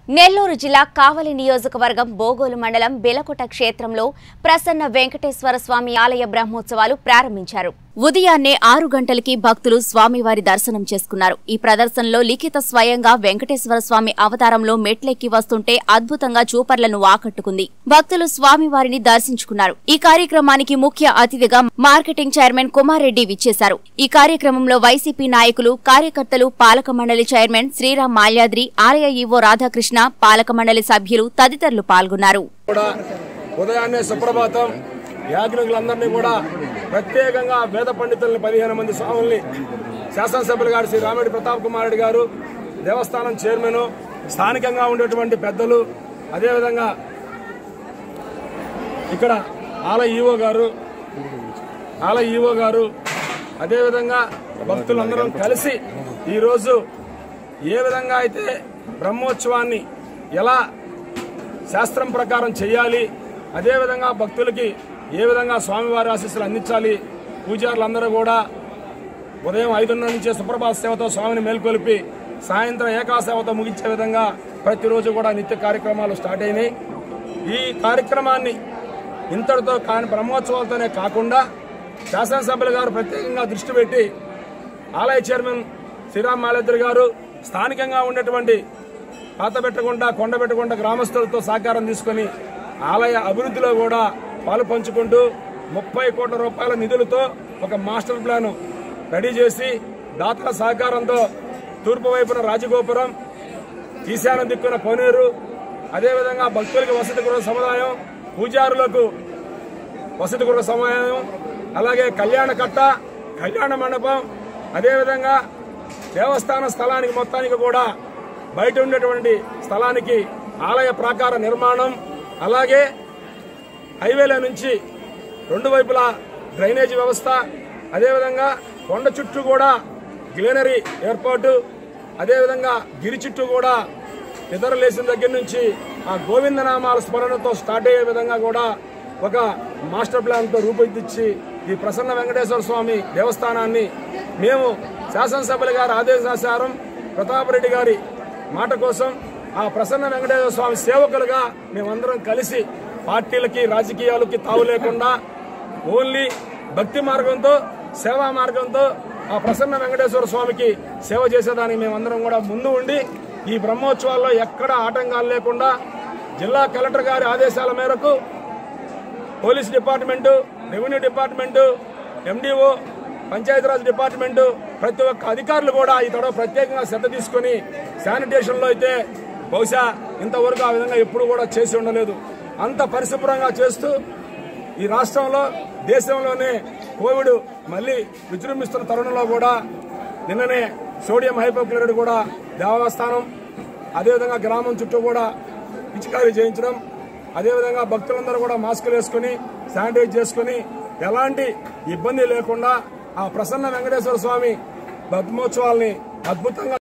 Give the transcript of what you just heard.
నెల్లూరు జిల్లా కావలి నియోజకవర్గం బోగోలు మండలం బెలకోట క్షేత్రంలో ప్రసన్న వెంకటేశ్వర స్వామి ఆలయ బ్రహ్మోత్సవాలు ప్రారంభించారు. ఉదయాన్నే 6 గంటలకి భక్తులు స్వామివారి దర్శనం చేసుకున్నారు. ఈ ప్రదర్శనలో లిఖిత స్వయంగా వెంకటేశ్వర స్వామి అవతారంలో మెట్లెక్కి వస్తుంటే అద్భుతంగా చూపర్లను ఆకట్టుకుంది. భక్తులు స్వామివారిని దర్శించుకున్నారు. ఈ కార్యక్రమానికి ముఖ్య అతిథిగా మార్కెటింగ్ చైర్మన్ కుమార్ రెడ్డి విచ్చేశారు. ఈ కార్యక్రమంలో వైసీపీ నాయకులు, కార్యకర్తలు, పాలక మండలి చైర్మన్ శ్రీరామ్ మాల్యాద్రి, ఆలయ ఈవో రాధాకృష్ణ, పాలక మండలి సభ్యులు తదితరులు పాల్గొన్నారు. ఉదయాన్నే సుప్రభాతం యాజ్ఞికులందరినీ కూడా ప్రత్యేకంగా వేద పండితుల్ని 15 మంది స్వాముల్ని శాసనసభ్యులు గారు శ్రీ రామిరెడ్డి ప్రతాప్ కుమార్ రెడ్డి గారు, దేవస్థానం చైర్మన్, స్థానికంగా ఉండేటువంటి పెద్దలు, అదేవిధంగా ఇక్కడ ఆలయ ఈవో గారు అదేవిధంగా భక్తులందరం కలిసి ఈరోజు ఏ విధంగా అయితే బ్రహ్మోత్సవాన్ని ఎలా శాస్త్రం ప్రకారం చేయాలి, అదేవిధంగా భక్తులకి ఏ విధంగా స్వామివారి ఆశీస్సులు అందించాలి, పూజారులందరూ కూడా ఉదయం 5:30 నుంచే సుప్రభాత సేవతో స్వామిని మేల్కొలిపి సాయంత్రం ఏకాసేవతో ముగించే విధంగా ప్రతిరోజు కూడా నిత్య కార్యక్రమాలు స్టార్ట్ అయినాయి. ఈ కార్యక్రమాన్ని ఇంతటితో బ్రహ్మోత్సవాలతోనే కాకుండా శాసనసభ్యులు గారు ప్రత్యేకంగా దృష్టి పెట్టి ఆలయ చైర్మన్ శ్రీరామ్ మాల్యాద్రి గారు, స్థానికంగా ఉండేటువంటి పాతబెట్టగుంట, కొండబెట్టగుంట గ్రామస్తులతో సహకారం తీసుకుని ఆలయ అభివృద్ధిలో కూడా పాలు పంచుకుంటూ 30 కోట్ల రూపాయల నిధులతో ఒక మాస్టర్ ప్లాన్ రెడీ చేసి దాతల సహకారంతో తూర్పు వైపున రాజగోపురం, ఈశాన్య దిక్కున కోనేరు, అదేవిధంగా భక్తులకి వసతి గృహ సముదాయం, పూజారులకు వసతి గృహ సముదాయం, అలాగే కళ్యాణ కట్ట, కళ్యాణ మండపం, అదేవిధంగా దేవస్థాన స్థలానికి మొత్తానికి కూడా బయట ఉండేటువంటి స్థలానికి ఆలయ ప్రాకార నిర్మాణం, అలాగే హైవేల నుంచి 2 వైపులా డ్రైనేజీ వ్యవస్థ, అదేవిధంగా కొండ చుట్టూ కూడా గ్రీనరీ ఏర్పాటు, అదేవిధంగా గిరి చుట్టూ కూడా నిద్రలేసిన దగ్గర నుంచి ఆ గోవిందనామాల స్మరణతో స్టార్ట్ అయ్యే విధంగా కూడా ఒక మాస్టర్ ప్లాన్తో రూపొందించి ఈ ప్రసన్న వెంకటేశ్వర స్వామి దేవస్థానాన్ని మేము శాసనసభ్యులు గారి ఆదేశానుసారం ప్రతాప్ రెడ్డి గారి మాట కోసం ఆ ప్రసన్న వెంకటేశ్వర స్వామి సేవకులుగా మేమందరం కలిసి పార్టీలకి, రాజకీయాలకి తావు లేకుండా ఓన్లీ భక్తి మార్గంతో, సేవా మార్గంతో ఆ ప్రసన్న వెంకటేశ్వర స్వామికి సేవ చేసేదానికి మేమందరం కూడా ముందు ఉండి ఈ బ్రహ్మోత్సవాల్లో ఎక్కడ ఆటంకాలు లేకుండా జిల్లా కలెక్టర్ గారి ఆదేశాల మేరకు police department, revenue department, MDO, Panchayati Raj department ప్రతి ఒక్క అధికారులు కూడా ఈ తడవ ప్రత్యేకంగా శ్రద్ధ తీసుకుని శానిటేషన్లో అయితే బహుశా ఇంతవరకు ఆ విధంగా ఎప్పుడు కూడా చేసి ఉండలేదు. అంత పరిశుభ్రంగా చేస్తూ ఈ రాష్ట్రంలో, దేశంలోనే కోవిడ్ మళ్లీ విజృంభిస్తున్న తరుణంలో కూడా నిన్ననే సోడియం హైపోక్లోరైడ్ కూడా దేవస్థానం, అదేవిధంగా గ్రామం చుట్టూ కూడా పిచికారీ చేయించడం, అదేవిధంగా భక్తులందరూ కూడా మాస్కులు వేసుకుని శానిటైజ్ చేసుకుని ఎలాంటి ఇబ్బంది లేకుండా ఆ ప్రసన్న వెంకటేశ్వర స్వామి బ్రహ్మోత్సవాల్ని అద్భుతంగా